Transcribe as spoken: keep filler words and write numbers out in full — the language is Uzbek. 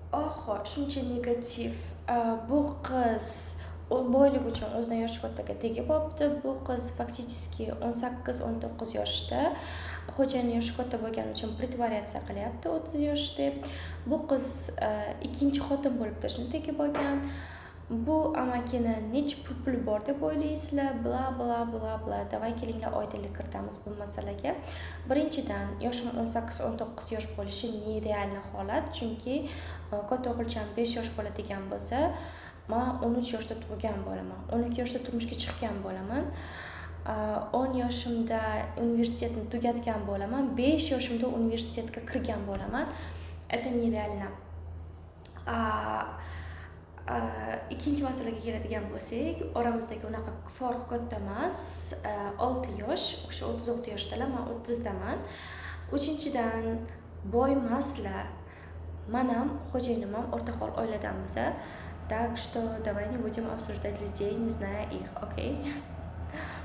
Oho, shuncha negativ. A, Bu qiz u boylik uchun o'zidan yoshi kattaga tegib olibdi. Bu qiz faktiski o'n sakkiz o'n to'qqiz yoshda. Xo'jayini yoshi katta bo'lgani uchun pretvaryatsiya qilyapti o'ttiz yosh deb. Bu qiz a, ikkinchi xotin bo'lib turishni tegib olgan. Bu amakini necha pul bor deb o'ylaysizlar? Bla bla bla bla. Davay kelinglar oydinlik kiritamiz bu masalaga. Birinchidan, yoshim o'n sakkiz o'n to'qqiz yosh bo'lishi nerealni holat, chunki katta o'g'ilcham besh yosh bo'ladigan bo'lsa, men o'n uch yoshda tug'ilgan bo'laman. o'n ikki yoshda turmushga chiqqan bo'laman. o'n yoshimda universitetni tugatgan bo'laman. besh yoshimda universitetga kirgan bo'laman. Это нереально. Ikkinchi masalaga keladigan bo'lsak, oramizdagi unaqa farq katta emas. olti yosh, o'sha o'ttiz olti yoshdalar, men o'ttizdaman. Uchinchidan, boy emaslar. Men ham, xo'jayinim ham o'rtahol oiladanmiz. Так что давай не будем обсуждать людей, не зная их, окей?